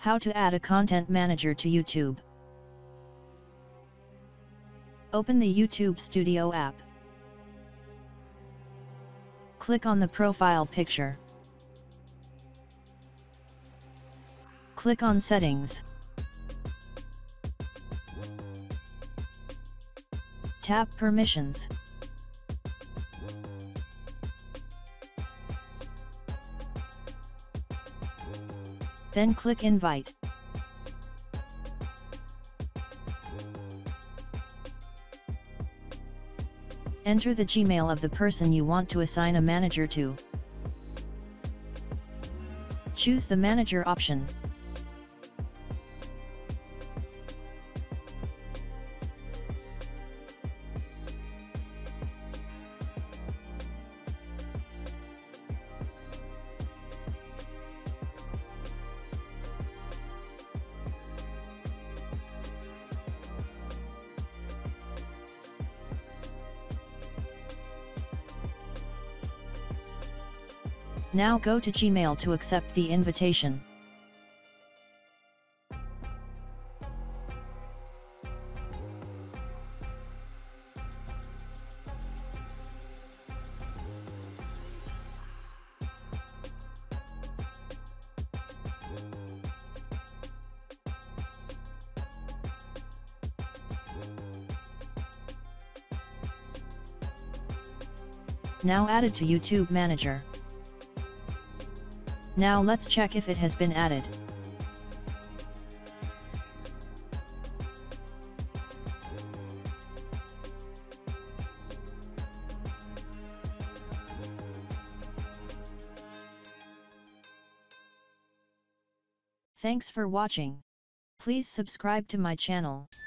How to add a content manager to YouTube. Open the YouTube Studio app. Click on the profile picture. Click on Settings. Tap Permissions. Then click Invite. Enter the Gmail of the person you want to assign a manager to. Choose the manager option. Now go to Gmail to accept the invitation. Now added to YouTube Manager. Now let's check if it has been added. Thanks for watching. Please subscribe to my channel.